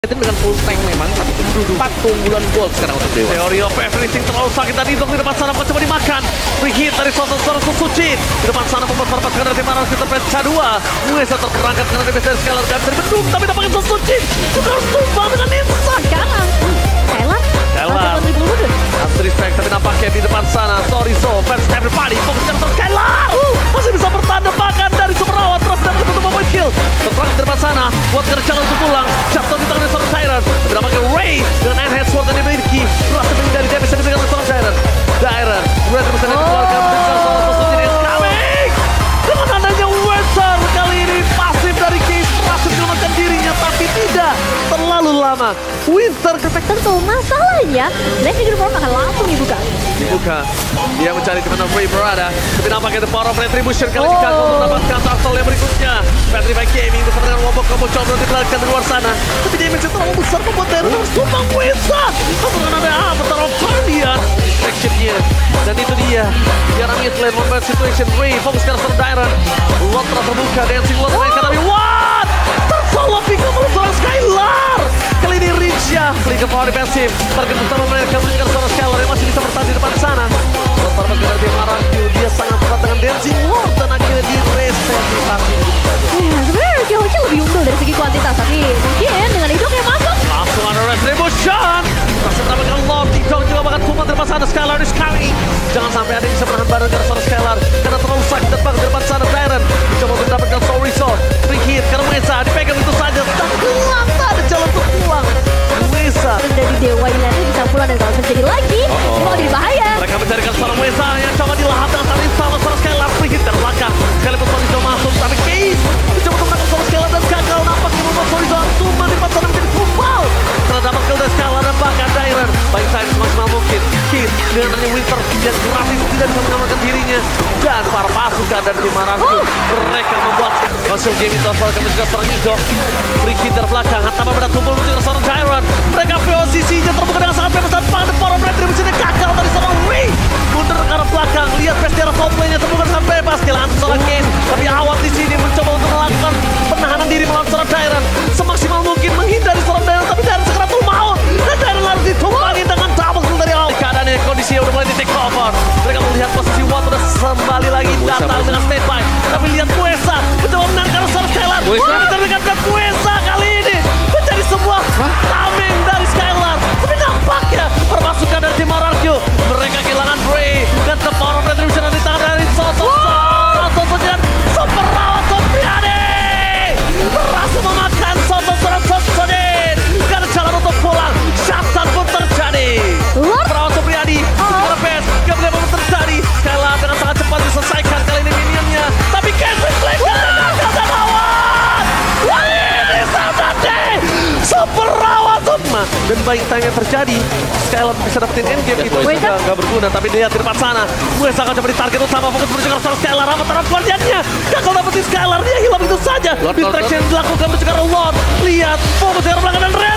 Itu dengan full tank memang, tapi empat keunggulan gold sekarang untuk Dewa. Theory of everything terlalu sakit tadi di depan sana coba dimakan. Free hit dari Soto-Soto Suci. Di depan sana membuat perpaskan dari Maras kita pecah dua. Muesa terperangkap karena dia bisa Skylar gak bisa dibendung, tapi dapatkan Soto Suci. Juga harus tumbang dengan Ninsa. Sekarang Skylar After respect tapi nampaknya di depan sana. Sorry so, fans everybody fokus ke atas Skylar. Masih bisa bertahan depan dari Superawat. Terus dapat untuk membuat kill. Terperangkap di depan sana. Buat kerja untuk pulang. Jatuh di tangan seorang Tyrant. Tapi nampaknya Ray dengan Enhanced Sword yang dimiliki. Berhasil menghindari damage yang diberikan oleh seorang Tyrant. Tyrant. Red bisa dikeluarkan. Dengan seorang Soto Suci yang coming. Dengan adanya Weser kali ini pasif dari Case. Berhasil menyelamatkan dirinya tapi tidak terlalu lama. Winter perfect tuh masalahnya. Black Figure Form akan langsung dibuka. Dia mencari di mana Ray berada. Tapi nampaknya The Power of Retribution kali ini gagal untuk mendapatkan turtle yang berikutnya. Patrick Gaming bersama dengan Wobok Combo coba diperlihatkan di luar sana. Tapi damage terlalu besar membuat Darren harus tumbang Wesa. Lalu dengan ada Avatar of Guardian. Reaction-nya. Dan itu dia. Tiara mid-lane membuat situation. Ray fokus ke arah Darren. Lot terbuka. Dancing Lot mainkan tapi what? Tersolo pick up oleh seorang Skylar. Kali ini Rinja beli ke power defensive. Target utama mereka mengejar seorang Skylar yang masih bisa bertahan di depan sana. Lothar bergerak di Marakyu. Dia sangat tepat dengan dancing Lord dan akhirnya di reset di party. Sebenarnya Kyoji lebih unggul dari segi kuantitas, tapi mungkin dengan itu yang masuk. Langsung ada retribution. Masih mendapatkan Lord. Kikong juga bakal tumpah di depan sana. Skylar is coming. Jangan sampai ada yang bisa menahan bareng karena seorang Skylar. Karena terlalu sakit terbang di depan sana. Darren coba untuk mendapatkan Soul Resort. Free hit karena Mesa dipegang itu saja. Tak pulang, tak ada jalan untuk pulang. Mesa Dari Dewa United bisa pulang dan kalau terjadi lagi, mau jadi bahaya. mereka mencarikan seorang Mesa yang coba dilahap dengan saat ini sama seorang Skylar. Free hit dari belakang. Sekalipun Sorizo masuk tapi Case mencoba untuk menangkap seorang Skylar dan gagal. Nampaknya membuat Sorizo tumbang di depan sana menjadi tumbal. Setelah dapat kill dari Skylar dan bahkan Darren. Baik time semaksimal mungkin. Case dengan adanya Winter yang gratis tidak bisa mengamankan dirinya. Dan para pasukan dari tim Marakyu mereka membuat langsung game itu akan juga seorang Igo. Free hit dari belakang. Hatama pada tumpul menuju ke seorang Darren. Mereka posisinya terbuka dengan sangat bebas dan pada power of retribution gagal dari seorang Ray. Mundur ke arah belakang. Lihat Bestiara Soulplay-nya terbuka dengan bebas. Kehilangan seorang Case. Tapi awal di sini mencoba untuk melakukan penahanan diri melawan seorang Darren. Semaksimal mungkin menghindari seorang Darren. Tapi Darren segera full maut. Dan Darren harus ditumpangi dengan double kill dari awal. Keadaannya kondisi udah mulai di take over. Mereka melihat posisi Watt udah kembali lagi datang dengan standby. Tapi lihat Muesa mencoba menangkan seorang Skylar. Terdekat Muesa kali ini menjadi sebuah tameng dari Skylar. Tapi nampaknya permasukan dari tim Marakyu. Mereka kehilangan Ray dan The Power of Retribution di tangan dari Soto. Soto dan Super Rawat Sopriade berhasil memakan Soto Sopriade. Gak ada jalan untuk pulang. Shutdown pun terjadi. Rawat Sopriade segera best. Gak boleh mau terjadi. Skylar dengan sangat cepat diselesaikan kali ini minionnya. Tapi Kendrick Blake dan lawan. Ini saatnya Super Rawat dan baik time yang terjadi. Skylar bisa dapetin endgame itu juga gak berguna. Tapi dia di depan sana. Muesa akan coba di target utama. Fokus menuju ke arah Skylar. Apa taraf guardiannya? Gagal dapetin Skylar. Dia hilang itu saja. Distraction yang dilakukan menuju ke arah Lord. Lihat fokus ke arah belakang dan